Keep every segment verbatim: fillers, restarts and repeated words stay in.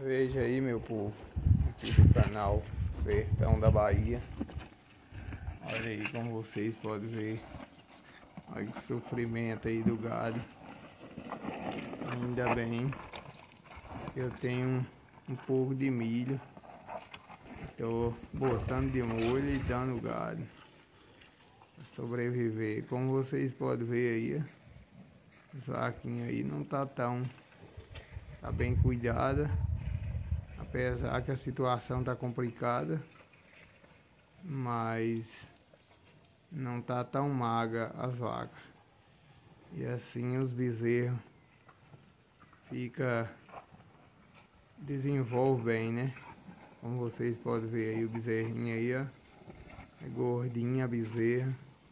Veja aí, meu povo, aqui do canal Sertão da Bahia. Olha aí como vocês podem ver. Olha que sofrimento aí do gado. Ainda bem que eu tenho um, um pouco de milho. Estou botando de molho e dando gado para sobreviver. Como vocês podem ver aí, ó, a vaquinha aí não tá tão tá bem cuidada, apesar que a situação tá complicada, mas não tá tão magra as vacas. E assim os bezerros fica desenvolve bem, né? Como vocês podem ver aí, o bezerrinho aí, ó, é gordinha a bezerra,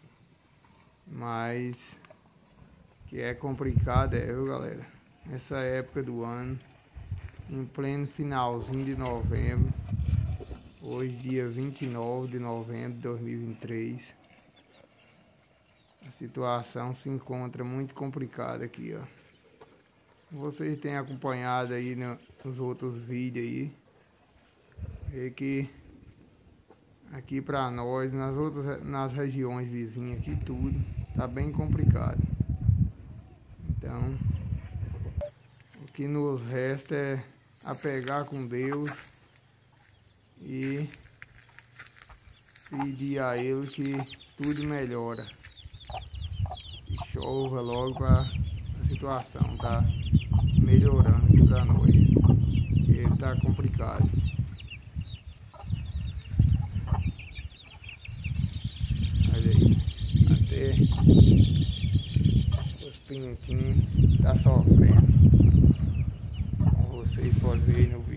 mas que é complicado, é, viu, galera? Nessa época do ano, em pleno finalzinho de novembro, hoje dia vinte e nove de novembro de dois mil e vinte e três, a situação se encontra muito complicada aqui, ó. Vocês têm acompanhado aí no, nos outros vídeos aí, é que aqui pra nós, nas outras, nas regiões vizinhas aqui, tudo tá bem complicado. Então, o que nos resta é apegar com Deus e pedir a Ele que tudo melhora, que chova logo para a situação tá melhorando aqui para nós, porque tá complicado. Olha aí, até os pintinhos tá sofrendo, como vocês podem ver no vídeo.